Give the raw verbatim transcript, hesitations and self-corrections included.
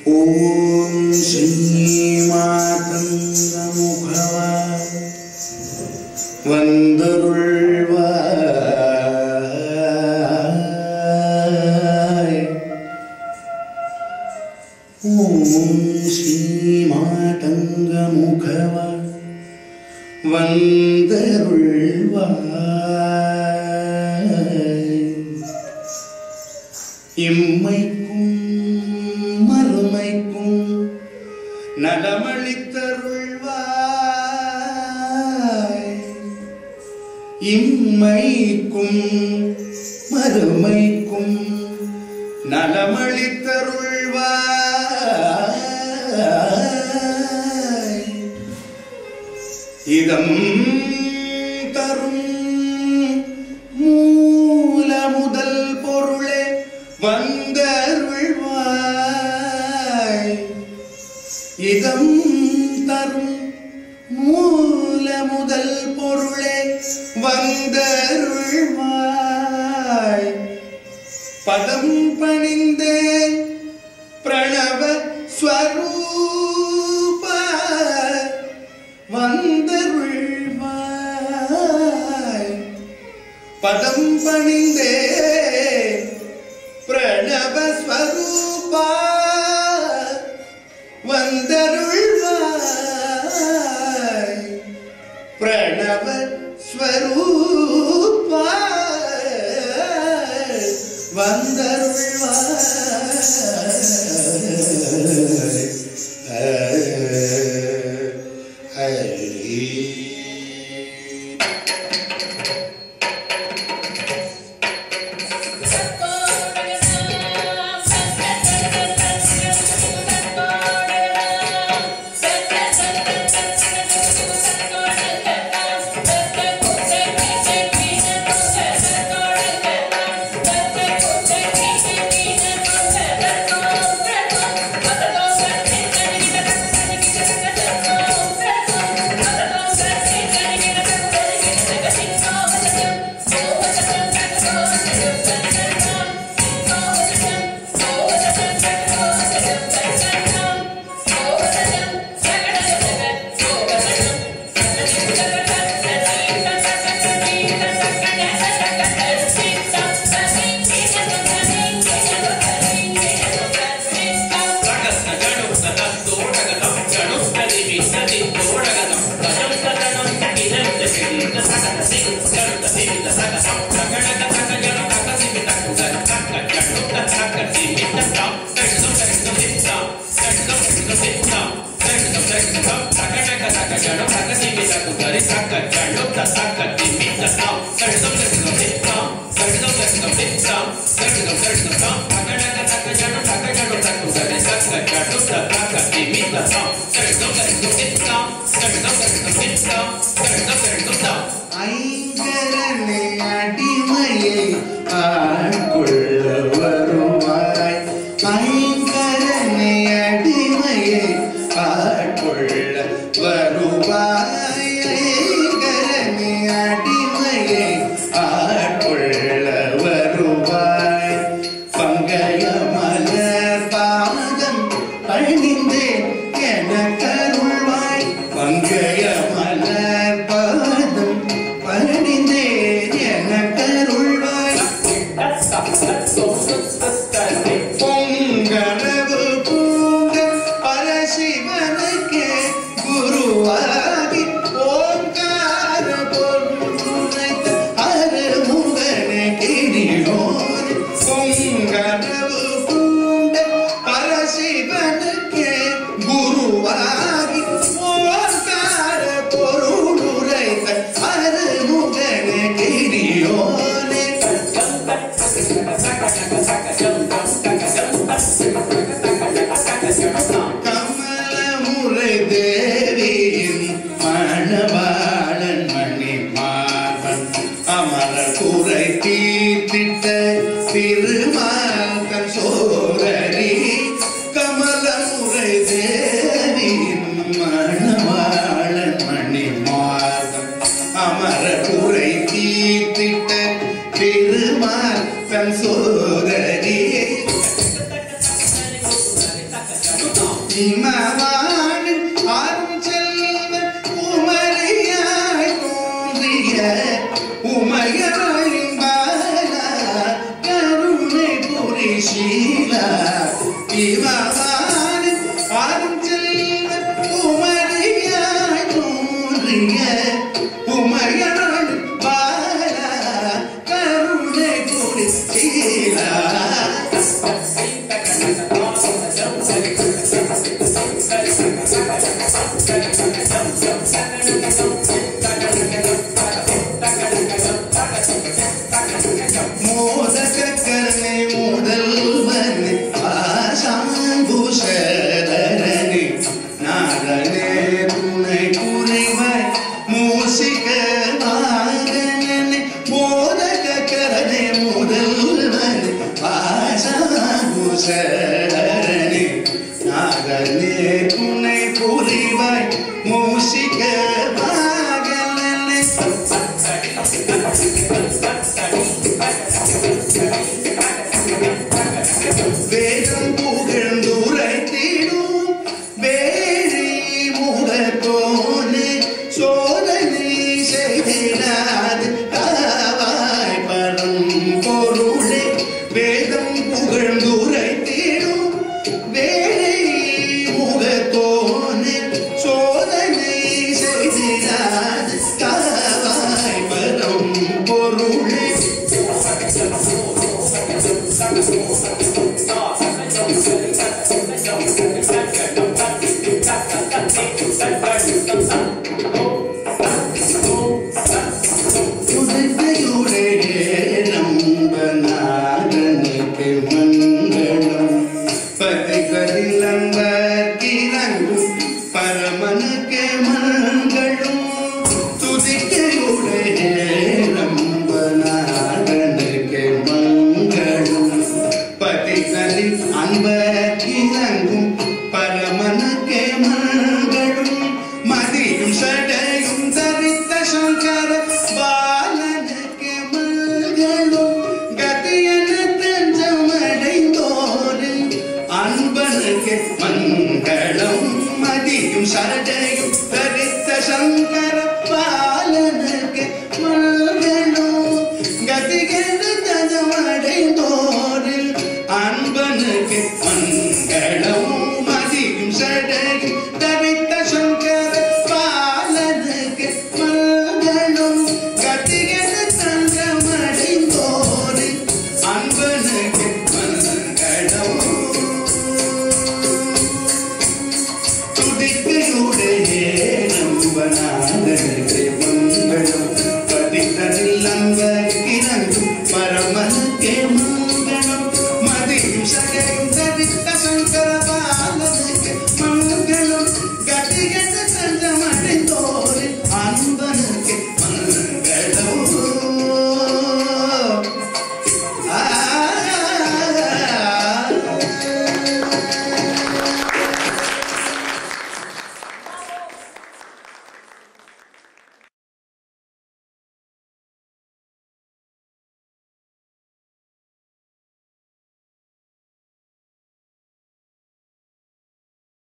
ஓம் ஸ்ரீ மாதங்கமுகவா வந்தருள்வாய். ஓம் ஸ்ரீ மாதங்கமுகவா வந்தருள்வாய். இம்மைக்கும் மறுமைக்கும் நலமளித்தருள்வாய். இம்மைக்கும் மறுமைக்கும் நலமளித்தருள்வாய். இதம் தரும் மூல முதல் பொருளே வந்தருள்வாய். இதம் தரும் மூல முதல் பொருளே வந்தருள்வாய். பதம் பணிந்தேன் பிரணவ ஸ்வரூப வந்தருள்வாய். பதம் பணிந்தே பிரணவ ஸ்வரூபா வந்தருள்வாய். பிரணவ ஸ்வரூபா வந்தருள்வாய். ஐங்கரனை அடிமையை ஆட்கொள்ள வருவாய். ஐங்கரனை அடிமையை ஆட்கொள்ள வருவாய். ஐங்கரனை அடிமையை ஆட்கொள்ள வருவாய். பங்கைய மலர் பாதம் பணிந்தேன் என கருள்வாய். பங்கைய மலர் பாதம் பணிந்தேன் என கருள்வாய். பொங்கரவு பூங்க பரசிவனுக்கே குருவாகி ஓங்கார பொருளைத்த அருமுகனை கிரியோன். பொங்கரவு பூங்க பரசிவனுக்கே குருவாகி ஓங்கார பொருளுரைத்த அருமுகனை கிரியோனே. கமலமுறை தேவியின் மணவாளன் மணிமாறன் அமர குறை தீர்த்திட்ட திருமால் இமவானின் அருள் செல்வ குமரியாய் தோன்றிய உமையாளின் பாலா கருணை புரிசீலா இமவானின் அருள் செல்வ குமரியாய் தோன்றிய உமையாளின் பாலா கருணை புரிசீலா மோதகக்கரணை முதல்வனே ஆசாங்குஷதரனே நாதனே துணை புரிவாய் மூசிக நாதனே மோதகக்கரணை முதல்வனே ஆசாங்குஷதரனே நாதனே துணை புரிவாய் மூசிக வேதம் புகழ்ந்துரைத்திடும் வேரி முகத்தோனே சோதனை செய்திடாது தாவாய் பரம் பொருளே வேதம் புகழ்ந்துரைத்திடும் வேரி முகத்தோனே சோதனை செய்திடாது தாவாய் பரம் பொருளே பரமனுக்கு மங்களும் துதிக்கையுடைய நம்பனாகனுக்கு மங்களும் பதிகளில் அன்பர்கிழங்கும் பரமனுக்கு மங்களும் மதியும் சடையும் தரித்த சங்கர பாலனுக்கு மங்களும் கதியன தஞ்சமடைந்தோரில் அன்பனுக்கு மங்களம் மதியும் சடையும் தரித்த சங்கர பாலனுக்கு மங்களம் கதியன தஞ்சமடைந்தோரில் அன்பனுக்கு மங்களம் மதியும் சடையும் தரித்த சங்கர பாலனுக்கு மங்களம் கதியன தஞ்சமடைந்தோரில் அன்பனுக்கு மங்களம் துதிக்கையுடைய நம்பனாகனுக்கு மங்களம் பதிகளில் அன்பர்கிழங்கும் பரமனுக்கு மங்களம் மதியும் சடையும்